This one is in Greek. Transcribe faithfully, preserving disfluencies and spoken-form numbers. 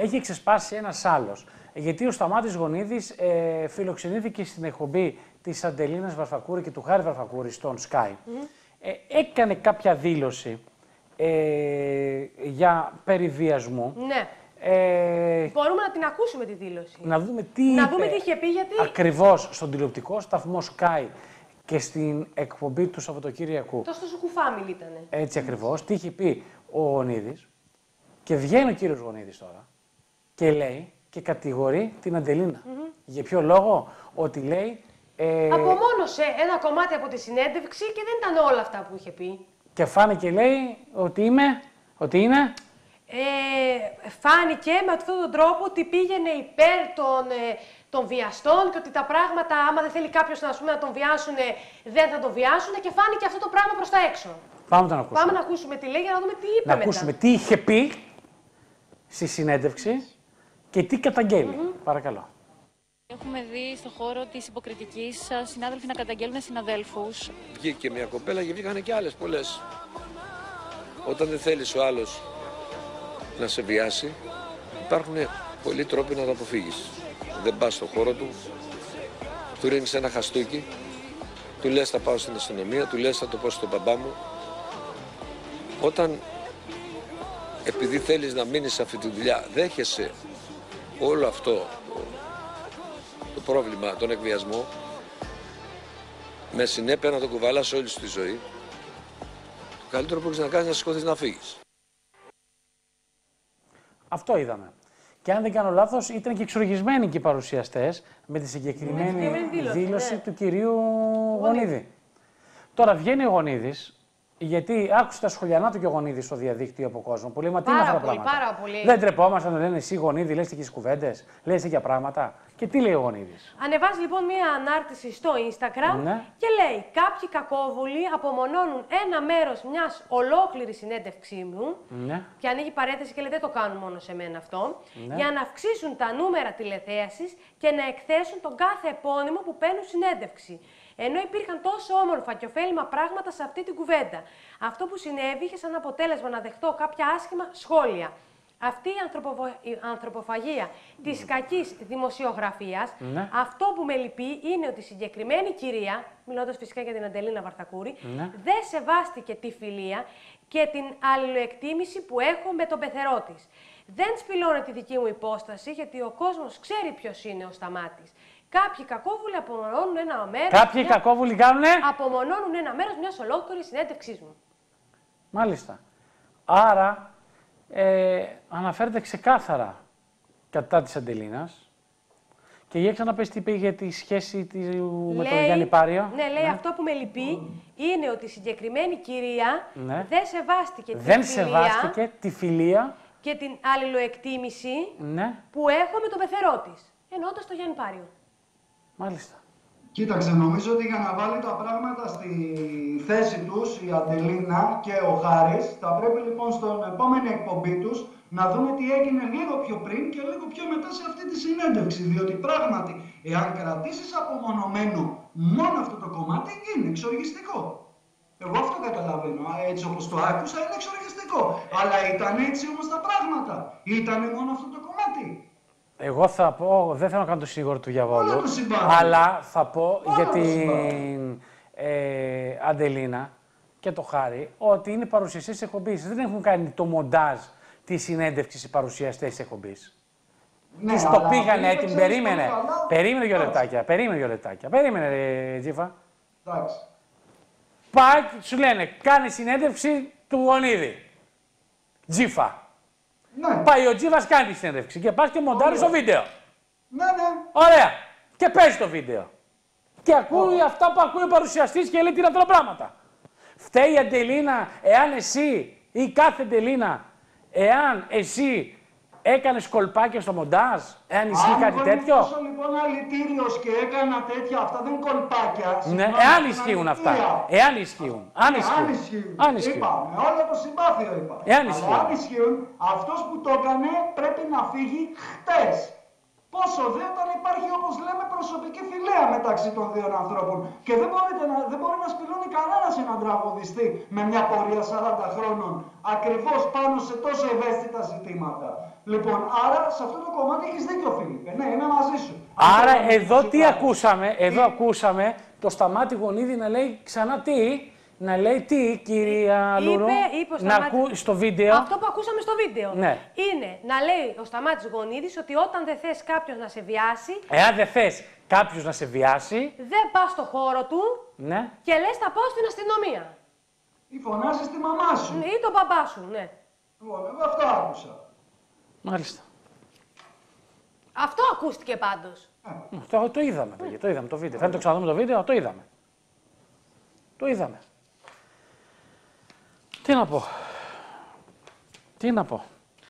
έχει ξεσπάσει ένας άλλος. Γιατί ο Σταμάτης Γονίδης ε, φιλοξενήθηκε στην εκπομπή της Αντελίνας Βαρφακούρη και του Χάρη Βαρφακούρη στον Sky. Mm. Ε, έκανε κάποια δήλωση ε, για περιβιασμό. Ναι. Ε, Μπορούμε να την ακούσουμε τη δήλωση. Να δούμε τι, να είπε δούμε τι είχε πει, γιατί... ακριβώς στον τηλεοπτικό σταθμό Sky και στην εκπομπή του Σαββατοκύριακου. Το στο Σουκουφάμιλ ήτανε. Έτσι ακριβώς. Τι είχε πει ο Γονίδης. Και βγαίνει ο κύριος Γονίδης τώρα και λέει και κατηγορεί την Αντελίνα. Mm-hmm. Για ποιο λόγο? Ότι λέει... Ε, απομόνωσε ένα κομμάτι από τη συνέντευξη και δεν ήταν όλα αυτά που είχε πει. Και φάνηκε, λέει, ότι είμαι, ότι είναι... Ε, φάνηκε με αυτόν τον τρόπο ότι πήγαινε υπέρ των, ε, των βιαστών και ότι τα πράγματα, άμα δεν θέλει κάποιος να, να τον βιάσουν, δεν θα τον βιάσουν, και φάνηκε αυτό το πράγμα προς τα έξω. Πάμε να ακούσουμε. Πάμε να ακούσουμε τι λέει για να δούμε τι είπε Να μετά. ακούσουμε τι είχε πει στη συνέντευξη και τι καταγγέλει. Mm-hmm. Παρακαλώ. Έχουμε δει στον χώρο της υποκριτικής συνάδελφοι να καταγγέλνουν συναδέλφους. Βγήκε μια κοπέλα και βγήκανε και άλλες πολλές. Όταν δεν θέλεις ο άλλος να σε βιάσει, υπάρχουν πολλοί τρόποι να το αποφύγεις. Δεν πας στον χώρο του, του ρίχνεις ένα χαστούκι, του λες θα πάω στην αστυνομία, του λες θα το πω στον μπαμπά μου. Όταν, επειδή θέλεις να μείνεις σε αυτή τη δουλειά, δέχεσαι όλο αυτό το, το πρόβλημα, τον εκβιασμό, με συνέπεια να το κουβαλάς όλη σου τη ζωή, το καλύτερο που έχεις να κάνεις είναι να σηκωθείς να φύγεις. Αυτό είδαμε. Και αν δεν κάνω λάθος, ήταν και εξοργισμένοι και οι παρουσιαστές με τη συγκεκριμένη ναι, δήλωση, δήλωση ναι. του κυρίου Γονίδη. Τώρα βγαίνει ο Γονίδης, γιατί άκουσε τα σχολιανά του και ο Γονίδης στο διαδίκτυο από κόσμο. Που λέει, μα τι είναι αυτά τα πολύ, πράγματα. πάρα πολύ. Δεν τρεπόμασταν να λένε εσύ Γονίδη, λες τέτοιες κουβέντες, λες τέτοια πράγματα. Και τι λέει ο Γονίδης? Ανεβάζει λοιπόν μία ανάρτηση στο Instagram, ναι, και λέει: κάποιοι κακόβουλοι απομονώνουν ένα μέρος μιας ολόκληρης συνέντευξή μου. Ναι. Και ανοίγει παρένθεση και λέει: δεν το κάνουν μόνο σε μένα αυτό. Ναι. Για να αυξήσουν τα νούμερα τηλεθέασης και να εκθέσουν τον κάθε επώνυμο που παίρνουν συνέντευξη. Ενώ υπήρχαν τόσο όμορφα και ωφέλιμα πράγματα σε αυτή την κουβέντα. Αυτό που συνέβη είχε σαν αποτέλεσμα να δεχτώ κάποια άσχημα σχόλια. Αυτή η, ανθρωποφα... η ανθρωποφαγία της κακής δημοσιογραφίας, ναι, αυτό που με λυπεί είναι ότι η συγκεκριμένη κυρία, μιλώντας φυσικά για την Αντελίνα Βαρθακούρη, ναι, δεν σεβάστηκε τη φιλία και την αλληλοεκτίμηση που έχω με τον πεθερό της. Δεν σπηλώνει τη δική μου υπόσταση, γιατί ο κόσμος ξέρει ποιος είναι ο Σταμάτης. Κάποιοι κακόβουλοι απομονώνουν ένα μέρος. Κάποιοι μια... κακόβουλοι κάνουνε. Απομονώνουν ένα μέρος μιας ολόκληρης συνέντευξής μου. Μάλιστα. Άρα ε, αναφέρεται ξεκάθαρα κατά της Αντελίνας. Και για ξαναπες τι είπε για τη σχέση της με τον Γιάννη Πάριο. Ναι, λέει, ναι, αυτό που με λυπεί είναι ότι η συγκεκριμένη κυρία, ναι, δεν σεβάστηκε δεν τη φιλία. Δεν σεβάστηκε τη φιλία. Και την αλληλοεκτίμηση, ναι, που έχω με τον πεθερό της. Εννοώντας τον Γιάννη Πάριο. Μάλιστα. Κοίταξε, νομίζω ότι για να βάλει τα πράγματα στη θέση τους η Αντελίνα και ο Χάρης, θα πρέπει λοιπόν στον επόμενη εκπομπή τους να δούμε τι έγινε λίγο πιο πριν και λίγο πιο μετά σε αυτή τη συνέντευξη. Διότι πράγματι, εάν κρατήσεις απομονωμένο μόνο αυτό το κομμάτι, είναι εξοργιστικό. Εγώ αυτό καταλαβαίνω. Έτσι όπως το άκουσα, είναι εξοργιστικό. Αλλά ήταν έτσι όμως τα πράγματα. Ήτανε μόνο αυτό το κομμάτι. Εγώ θα πω, δεν θέλω να κάνω το σίγουρο του διαβόλου, αλλά θα πω Όλο για την ε, Αντελίνα και το Χάρη ότι είναι παρουσιαστές της εκπομπής. Δεν έχουν κάνει το μοντάζ της συνέντευξης οι παρουσιαστές της εκπομπής. Ναι, τους το πήγανε έτοιμοι, περίμενε. Περίμενε δύο λεπτάκια, περίμενε δύο λεπτάκια. Περίμενε, ρε, Τζίφα. Εντάξει. Πάει, σου λένε, κάνει συνέντευξη του Γονίδη. Τζίφα. Ναι. Πάει ο Τζίβας, κάνει τη συνέντευξη και πας και μοντάρει το βίντεο. Ναι, ναι. Ωραία. Και παίζει το βίντεο. Και ακούει oh. αυτά που ακούει ο παρουσιαστής και λέει τι είναι αυτά τα πράγματα. Φταίει η Αντελίνα εάν εσύ ή κάθε Αντελίνα, εάν εσύ έκανες κολπάκια στο μοντάζ, εάν ισχύει κάτι τέτοιο. Αν ήμουν λοιπόν αλητήριος και έκανα τέτοια, αυτά δεν κολπάκια. Ναι, εάν ισχύουν αυτά. Εάν ισχύουν. Αν ισχύουν. Αν ισχύουν. Είπα, με όλο το συμπάθειο είπα. Εάν ισχύουν. Αλλά αν ισχύουν, αυτός που το έκανε πρέπει να φύγει χτες. Πόσο δε όταν υπάρχει, όπως λέμε, προσωπική φιλέα μεταξύ των δύο ανθρώπων. Και δεν, μπορείτε να, δεν μπορεί να σπηλώνει κανένας έναν τραγουδιστή με μια πορεία σαράντα χρόνων, ακριβώς πάνω σε τόσο ευαίσθητα ζητήματα. Λοιπόν, άρα σε αυτό το κομμάτι έχεις δίκιο, Φίλιππε. Ναι, είμαι μαζί σου. Άρα εδώ τι ακούσαμε, εδώ ακούσαμε το Σταμάτη Γονίδη να λέει ξανά τι. Να λέει τι, κυρία Λουρού, να ακούει στο βίντεο. Αυτό που ακούσαμε στο βίντεο. Ναι. Είναι να λέει ο Σταμάτης Γονίδης ότι όταν δεν θες κάποιος να σε βιάσει. Εάν δεν θες κάποιος να σε βιάσει. Δεν πας στο χώρο του. Ναι. Και λες θα πάω στην αστυνομία. Ή φωνάζεις τη μαμά σου. Ή τον μπαμπά σου, ναι. Λοιπόν, εγώ αυτό άκουσα. Μάλιστα. Αυτό ακούστηκε πάντως. Ε. Το, το είδαμε, παιδιά, το είδαμε το βίντεο. Θα το ξαναδούμε το βίντεο, το είδαμε. Το είδαμε. Τι να πω. Τι να πω.